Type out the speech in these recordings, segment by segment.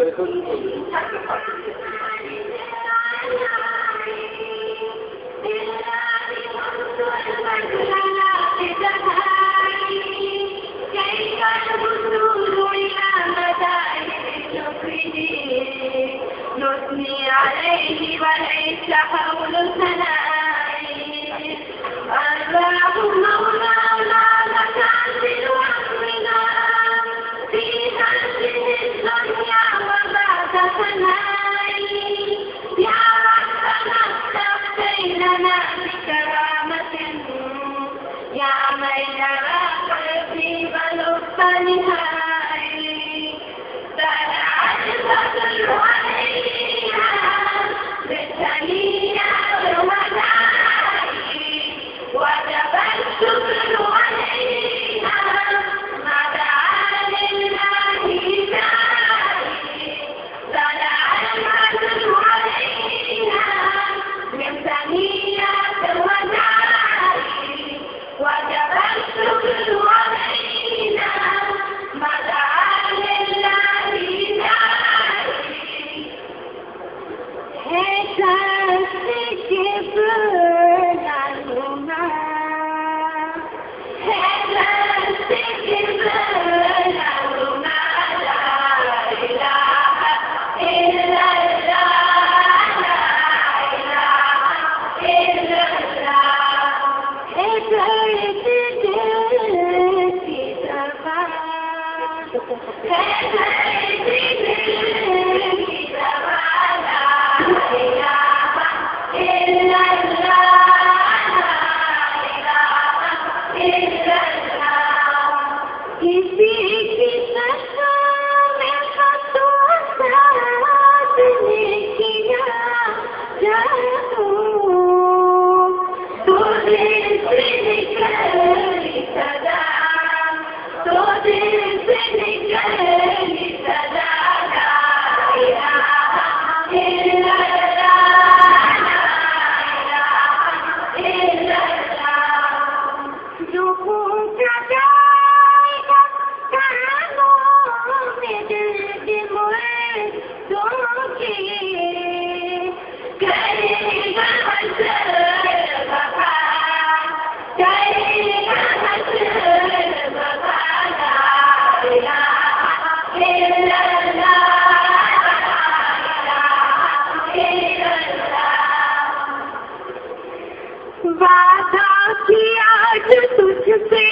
نثني عليه وليس حول ثنائي اللهم مولانا لك أنزل أمرنا في هذه الدنيا وبعد ثنائي يا ربنا استغفر لنا بكرامة يا من يرى قلبي بلغت نهائي طلعت البدر علينا بالثنيات وداعي وجب الشكر علينا ما دعا لله داعي طلع البدر علينا بالثنيات وداعي وجب الشكر علينا ما دعا لله داعي احساس كبرنا احساس كبرنا لا اله الا الله لا اله الا الله احساس तुझसे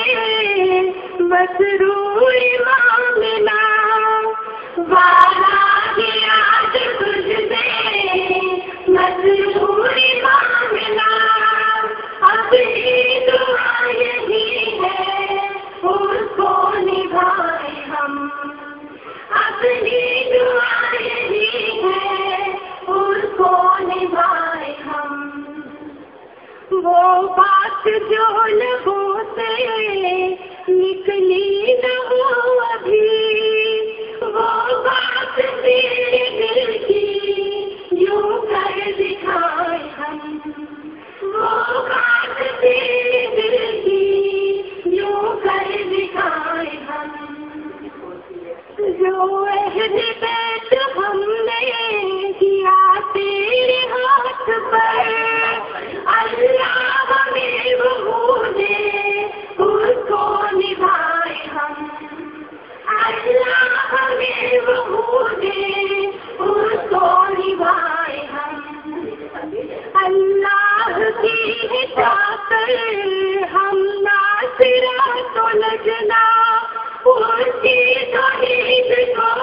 मसरूर मांगना वादा किया तुझसे मसरूर मांगना अपनी दुआ यही है उसको निभाए हम अपनी दुआ यही है उसको निभाए हम वो बात जो लबों से निकली न हो अभी वो बात तेरे दिल की यूं कर दिखाए हम वो बात तेरे दिल की यूं कर दिखाए हम जो अहद बैत हमने किया तेरे हाथ पर अल्लाह हमें वो दे उसको निभाए हम अल्लाह हमें वो दे उसको निभाए हम अल्लाह की हिदायत हम नासिरा तो लगना उसकी तौहीद को